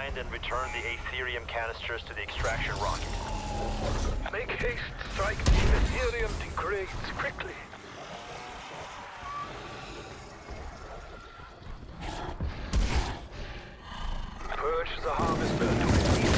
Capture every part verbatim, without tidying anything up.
find and return the Aetherium canisters to the extraction rocket. Make haste, strike. The Aetherium degrades quickly. Purge the harvester to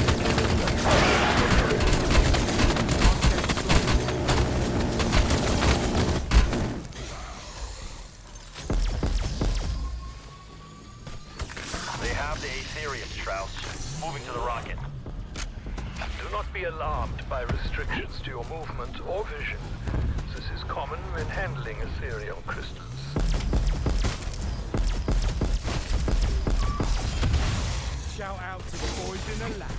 They have the Aetherium, Strauss. Moving to the rocket. Do not be alarmed by restrictions to your movement or vision. This is common when handling Aetherium crystals. Shout out to the boys in the lab.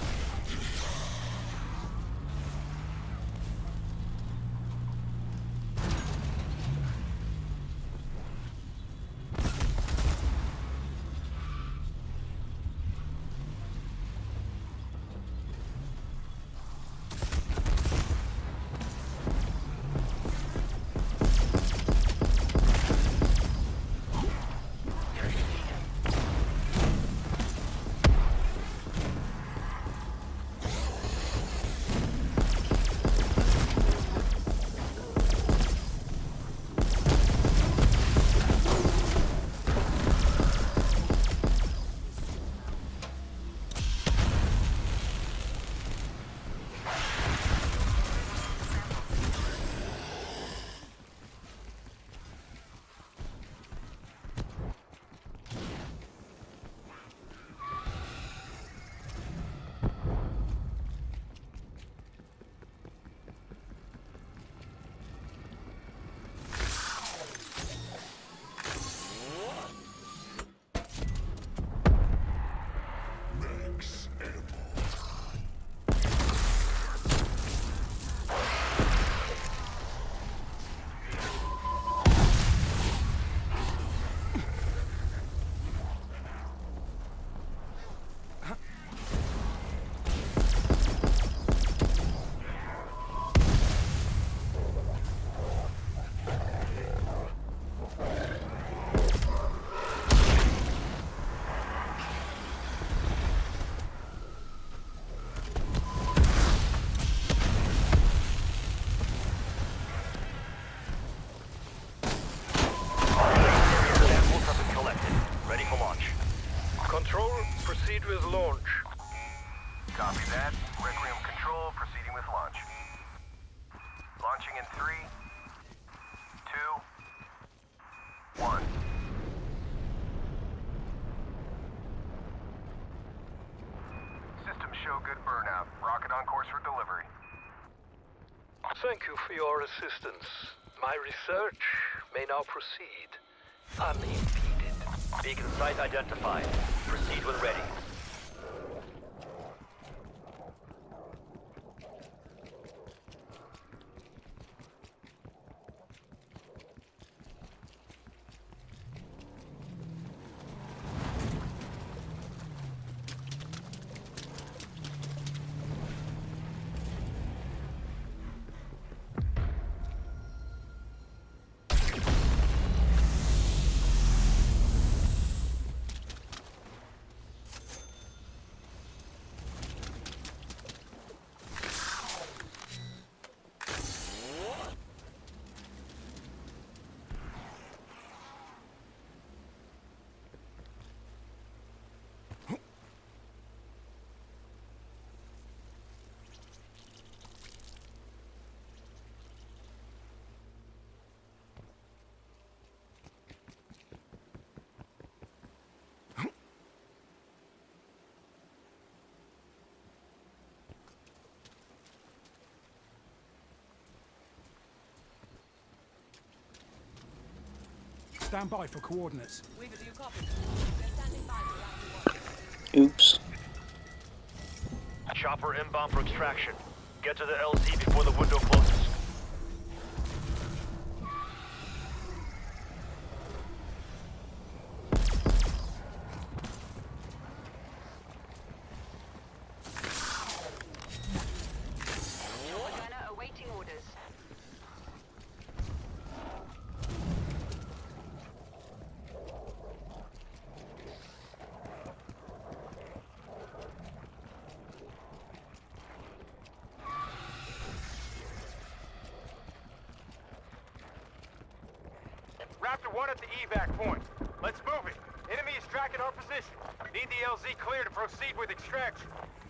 Proceed with launch. Copy that. Requiem Control, proceeding with launch. Launching in three, two, one. Systems show good burnout. Rocket on course for delivery. Thank you for your assistance. My research may now proceed unimpeded. Beacon site identified. Proceed when ready. Stand by for coordinates. Weaver, do you copy? They're standing by for round one. Oops. Chopper inbound for extraction. Get to the L Z before the window closes. Gunner awaiting orders. Raptor one at the evac point. Let's move it. Enemy is tracking our position. Need the L Z clear to proceed with extraction.